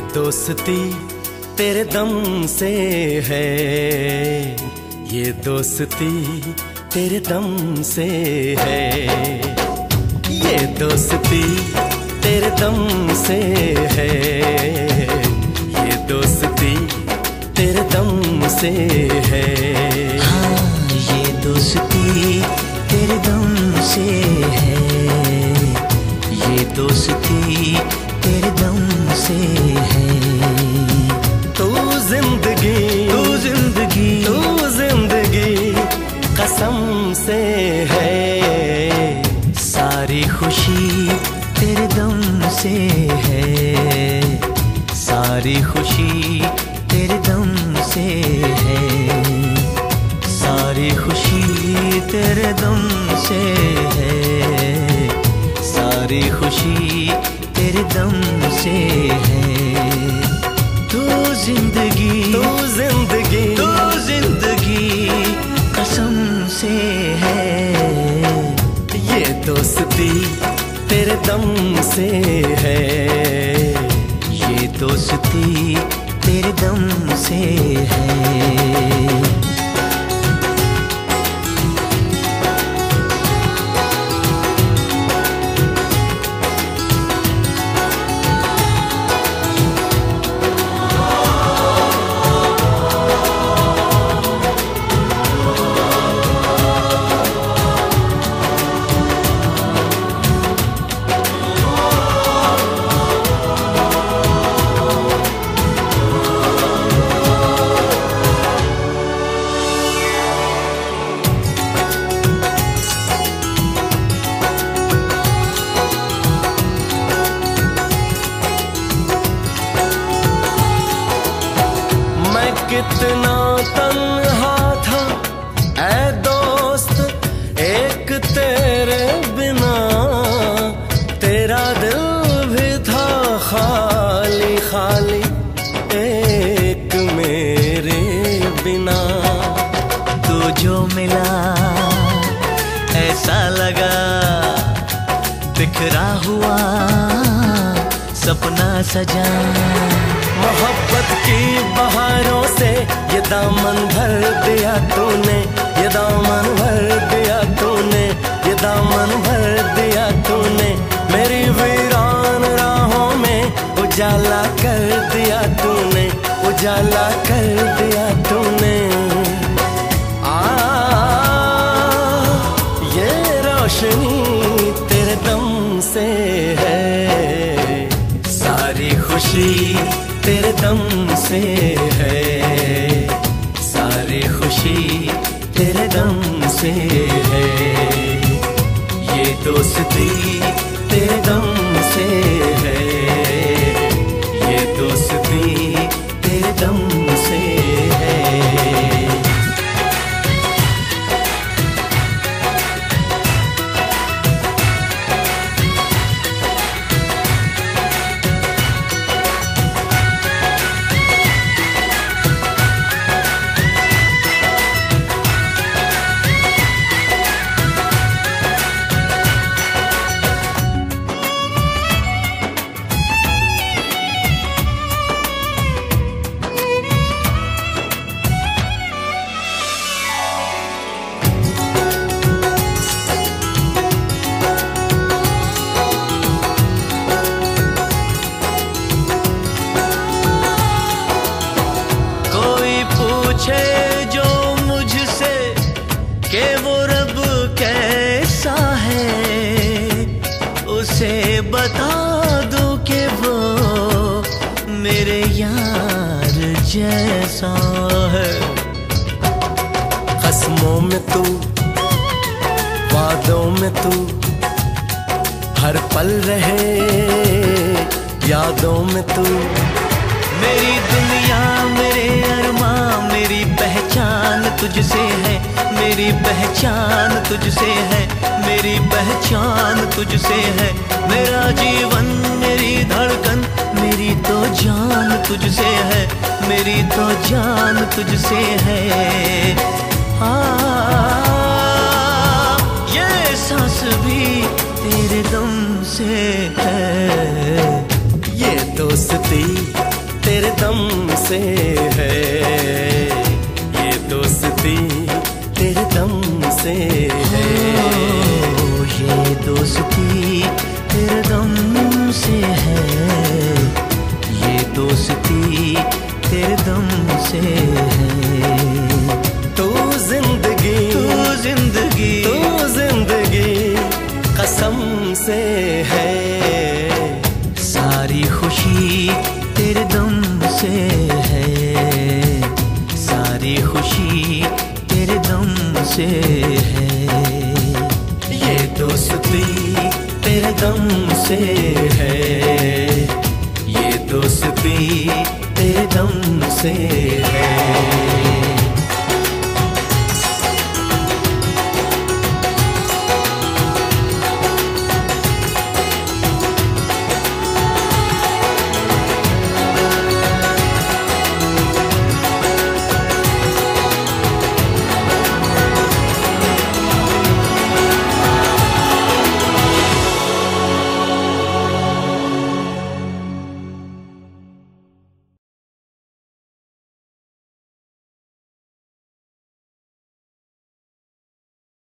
दोस्ती तेरे दम से है, ये दोस्ती तेरे दम से है, ये दोस्ती तेरे दम से है, ये दोस्ती तेरे दम से है। हाँ, ये दोस्ती तेरे दम से है, ये दोस्ती तेरे दम से है। तू जिंदगी कसम से है, सारी खुशी तेरे दम से है, सारी खुशी तेरे दम से है, सारी खुशी तेरे दम से है, सारी खुशी तेरे दम से है। तू जिंदगी कसम से है, ये दोस्ती तेरे दम से है, ये दोस्ती तेरे दम से है। कितना तन्हा था ऐ दोस्त एक तेरे बिना, तेरा दिल भी था खाली खाली एक मेरे बिना। तू जो मिला ऐसा लगा बिखरा हुआ सपना सजा, मोहब्बत की बहारों से ये दामन भर दिया तूने, ये दामन भर दिया तूने, ये दामन भर दिया तूने, मेरी वीरान राहों में उजाला कर दिया तूने, उजाला कर दिया तूने। ये रोशनी तेरे दम से है, सारी खुशी तेरे दम से है, सारी खुशी तेरे दम से है, ये दोस्ती तेरे दम से है, ये दोस्ती तेरे दम से है। जो मुझसे कि वो रब कैसा है, उसे बता दूं कि वो मेरे यार जैसा है। कसमों में तू, वादों में तू, हर पल रहे यादों में तू, मेरी दुनिया मेरे अरमां, मेरी पहचान तुझसे है, मेरी पहचान तुझसे है, मेरी पहचान तुझसे है, मेरा जीवन मेरी धड़कन, मेरी तो जान तुझसे है, मेरी तो जान तुझसे है। ये सांस भी तेरे दम से है, ये दोस्ती दम से है, ये दोस्ती तेरे दम से है। ये दोस्ती तेरे दम से है, ये दोस्ती तेरे दम से है। तू जिंदगी, तू जिंदगी, तू जिंदगी कसम से है, सारी खुशी तेरे दम से है, सारी खुशी तेरे दम से है। ये दोस्ती तेरे दम से है, ये दोस्ती तेरे दम से है।